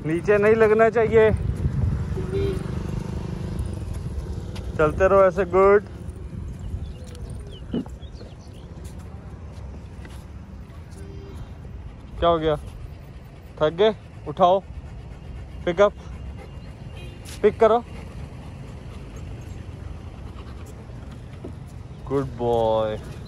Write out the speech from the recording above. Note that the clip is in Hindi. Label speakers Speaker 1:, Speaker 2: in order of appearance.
Speaker 1: नीचे नहीं लगना चाहिए। चलते रहो ऐसे। गुड। क्या हो गया? थक गए? उठाओ, पिकअप, पिक करो। Good boy.